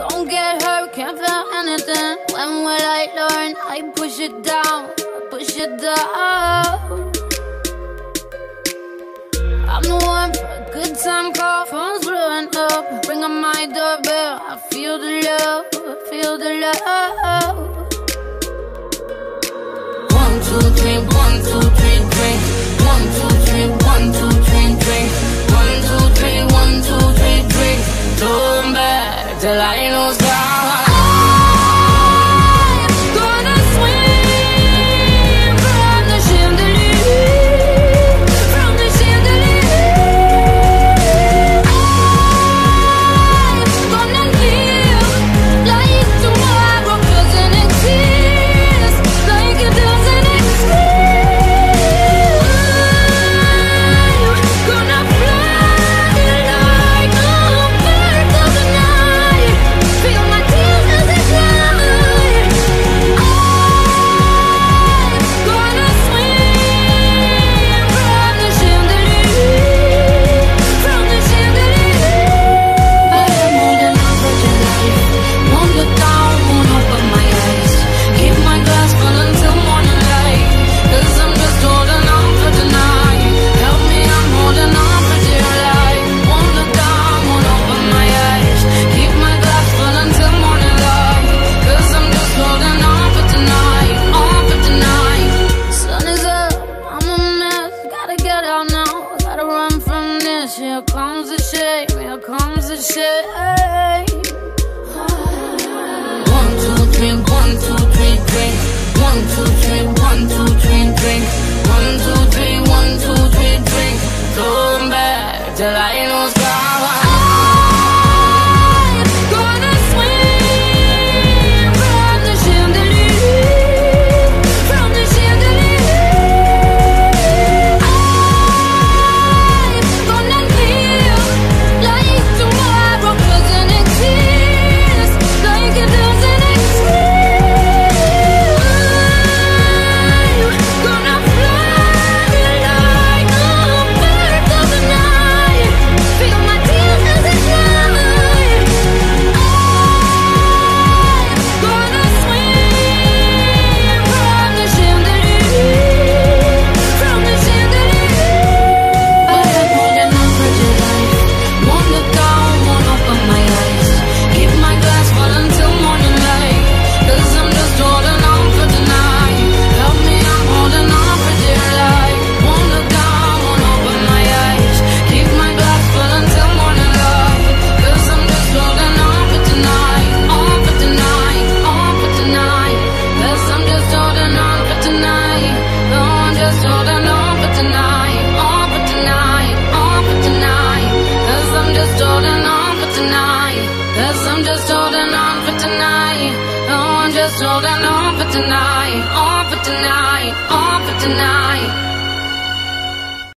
Don't get hurt, can't feel anything. When will I learn? I push it down, push it down. I'm the one for a good time call. Phone's blowing up, ring on my doorbell. I feel the love, feel the love. 1, 2, 3, 1, 2, 3, drink. 1, 2, 3, 1, 2, 3, drink. 1, 2, 3, 1, 2, 3, drink. Turn back till I know God. Here comes the shame, here comes the shame. 1, 2, 3, 1, 2, 3, drink. 1, 2, 3, 1, 2, 3, drink. 1, 2, 3, 1, 2, 3, drink. Come back till I know God. I'm just holding on for tonight. Oh, I'm just holding on for tonight. On for tonight. On for tonight.